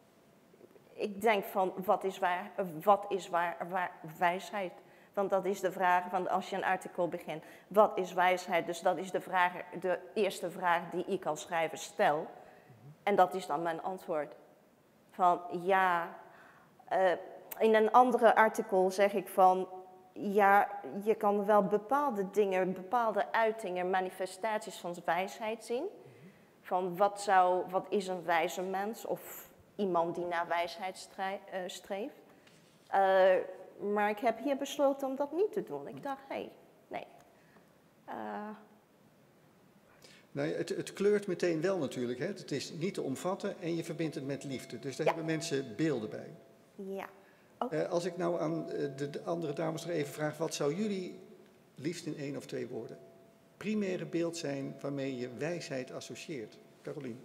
ik denk van, wat is, waar, wat is waar, waar, wijsheid? Want dat is de vraag, want als je een artikel begint, wat is wijsheid? Dus dat is de, vraag, de eerste vraag die ik als schrijver stel. En dat is dan mijn antwoord. Van ja, uh, in een andere artikel zeg ik van, ja, je kan wel bepaalde dingen, bepaalde uitingen, manifestaties van wijsheid zien. Van wat, zou, wat is een wijze mens of iemand die naar wijsheid streeft. Uh, maar ik heb hier besloten om dat niet te doen. Ik dacht, hé, hey, nee. Uh... Nou, het, het kleurt meteen wel natuurlijk. Hè? Het is niet te omvatten en je verbindt het met liefde. Dus daar ja. hebben mensen beelden bij. Ja. Okay. Uh, als ik nou aan de, de andere dames nog even vraag, wat zou jullie liefst in één of twee woorden primaire beeld zijn waarmee je wijsheid associeert? Carolien.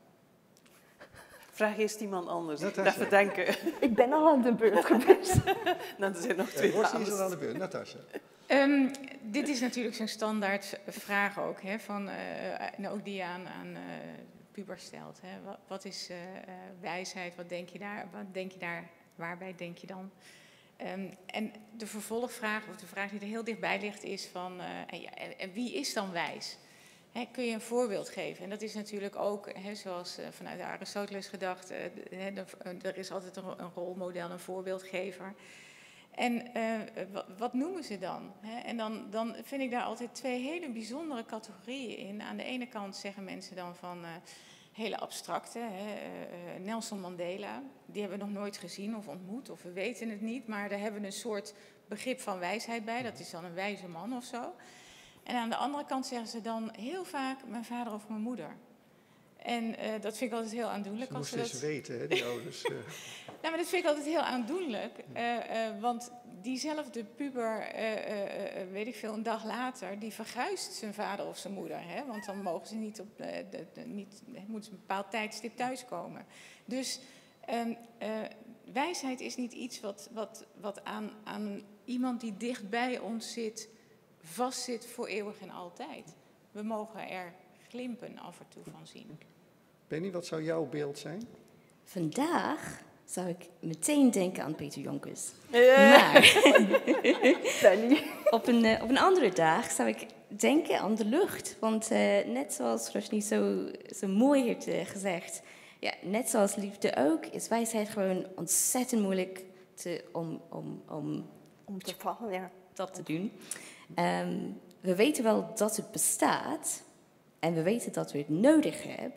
Vraag eerst iemand anders. Natasja. Even denken. Ik ben al aan de beurt geweest. Nou, er zijn nog twee dames. Roshni is al aan de beurt. Natasja. Um, dit is natuurlijk zo'n standaard vraag ook, hè, van, uh, en ook die je aan, aan uh, pubers stelt. Hè. Wat, wat is uh, wijsheid? Wat denk je daar? Wat denk je daar? Waarbij denk je dan? Um, en de vervolgvraag, of de vraag die er heel dichtbij ligt, is van, uh, en, ja, en, en wie is dan wijs? He, kun je een voorbeeld geven? En dat is natuurlijk ook, he, zoals uh, vanuit Aristoteles gedacht, uh, he, de, uh, er is altijd een, een rolmodel, een voorbeeldgever. En uh, wat, wat noemen ze dan? He, en dan, dan vind ik daar altijd twee hele bijzondere categorieën in. Aan de ene kant zeggen mensen dan van uh, hele abstracte, he, uh, Nelson Mandela, die hebben we nog nooit gezien of ontmoet, of we weten het niet, maar daar hebben we een soort begrip van wijsheid bij, dat is dan een wijze man of zo. En aan de andere kant zeggen ze dan heel vaak mijn vader of mijn moeder. En uh, dat vind ik altijd heel aandoenlijk. Ze als moesten ze dat... eens weten, hè, die ouders. Uh. Nou, maar dat vind ik altijd heel aandoenlijk. Uh, uh, want diezelfde puber, uh, uh, uh, weet ik veel, een dag later, die verguist zijn vader of zijn moeder. Hè? Want dan mogen ze niet op, uh, de, de, niet, moeten ze een bepaald tijdstip thuiskomen. Dus uh, uh, wijsheid is niet iets wat, wat, wat aan, aan iemand die dicht bij ons zit vastzit voor eeuwig en altijd. We mogen er glimpen af en toe van zien. Penny, wat zou jouw beeld zijn? Vandaag zou ik meteen denken aan Peter Jonkers. Yeah. Maar Penny. op, een, uh, op een andere dag zou ik denken aan de lucht. Want uh, net zoals Roshni zo, zo mooi heeft uh, gezegd, ja, net zoals liefde ook, is wijsheid gewoon ontzettend moeilijk te, om, om, om, om te vallen, ja. dat te doen. Um, we weten wel dat het bestaat en we weten dat we het nodig hebben,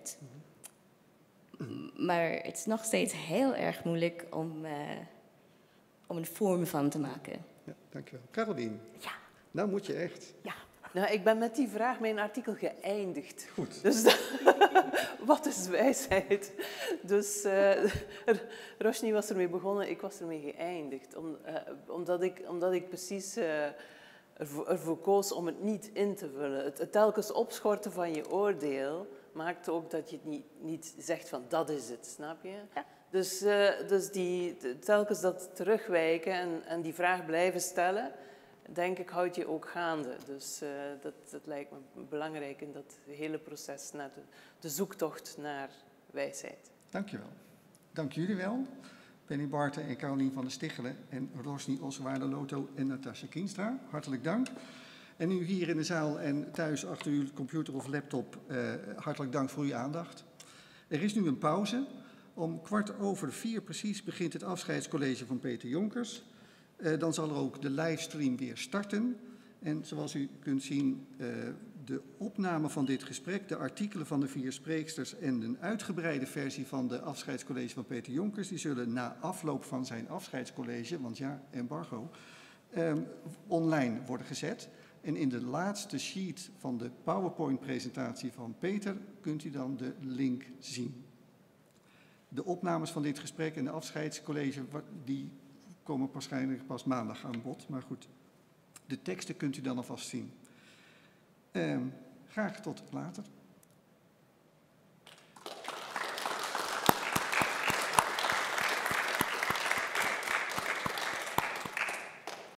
maar het is nog steeds heel erg moeilijk om, uh, om een vorm van te maken. Ja, dankjewel. Carolien. Ja. Nou moet je echt. Ja. Nou, ik ben met die vraag mijn artikel geëindigd. Goed. Dus dat, wat is wijsheid? Dus uh, Roshni was ermee begonnen, ik was ermee geëindigd. Om, uh, omdat, ik, omdat ik precies uh, ervoor, ervoor koos om het niet in te vullen. Het, het telkens opschorten van je oordeel maakt ook dat je het niet, niet zegt van dat is het, snap je? Ja. Dus, uh, dus die, telkens dat terugwijken en, en die vraag blijven stellen, denk ik, houdt je ook gaande. Dus uh, dat, dat lijkt me belangrijk in dat hele proces, naar de, de zoektocht naar wijsheid. Dank je wel. Dank jullie wel. Penny Barten en Carolien van der Stichelen en Rosny Oswaarde-Loto en Natasja Kienstra. Hartelijk dank. En u hier in de zaal en thuis achter uw computer of laptop, uh, hartelijk dank voor uw aandacht. Er is nu een pauze. Om kwart over vier precies begint het afscheidscollege van Peter Jonkers. Uh, dan zal er ook de livestream weer starten. En zoals u kunt zien, uh, de opname van dit gesprek, de artikelen van de vier spreeksters en een uitgebreide versie van de afscheidscollege van Peter Jonkers, die zullen na afloop van zijn afscheidscollege, want ja, embargo, um, online worden gezet. En in de laatste sheet van de PowerPoint-presentatie van Peter kunt u dan de link zien. De opnames van dit gesprek en de afscheidscollege, die komen waarschijnlijk pas maandag aan bod. Maar goed, de teksten kunt u dan alvast zien. Uh, graag tot later.